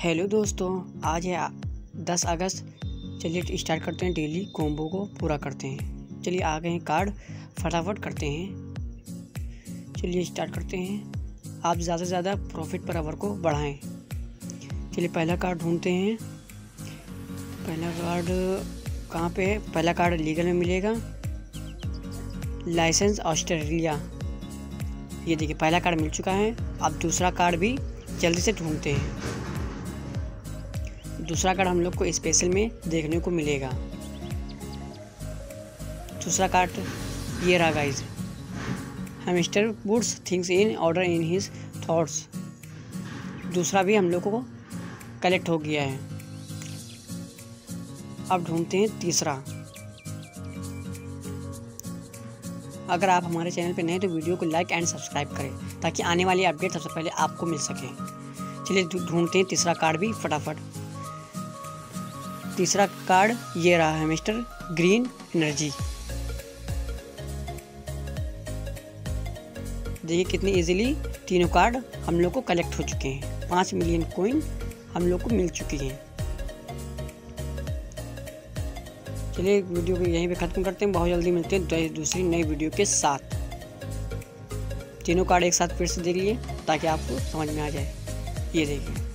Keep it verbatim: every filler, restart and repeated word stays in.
Hello दोस्तों, आज है दस अगस्त। चलिए स्टार्ट करते हैं, डेली कॉम्बो को पूरा करते हैं। चलिए आ गए हैं कार्ड, फटाफट करते हैं। चलिए स्टार्ट करते हैं। आप ज़्यादा से ज़्यादा प्रॉफिट पर आवर को बढ़ाएं। चलिए पहला कार्ड ढूंढते हैं। पहला कार्ड कहाँ पे है? पहला कार्ड लीगल में मिलेगा, लाइसेंस ऑस्ट्रेलिया। ये देखिए पहला कार्ड मिल चुका है। अब दूसरा कार्ड भी जल्दी से ढूंढते हैं। दूसरा कार्ड हम लोग को स्पेशल में देखने को मिलेगा। दूसरा कार्ड ये रहा guys, hamster puts things in order in his thoughts. दूसरा भी हम लोग को कलेक्ट हो गया है। अब ढूंढते हैं तीसरा। अगर आप हमारे चैनल पर नए तो वीडियो को लाइक एंड सब्सक्राइब करें ताकि आने वाली अपडेट सबसे पहले आपको मिल सके। चलिए ढूंढते हैं तीसरा कार्ड भी फटाफट। तीसरा कार्ड ये रहा है, मिस्टर ग्रीन एनर्जी। देखिए कितनी इजीली तीनों कार्ड हम लोग को कलेक्ट हो चुके हैं। पाँच मिलियन कॉइन हम लोग को मिल चुकी हैं। चलिए वीडियो को यहीं पे ख़त्म करते हैं। बहुत जल्दी मिलते हैं दूसरी नई वीडियो के साथ। तीनों कार्ड एक साथ फिर से देख लिए ताकि आपको समझ में आ जाए। ये देखिए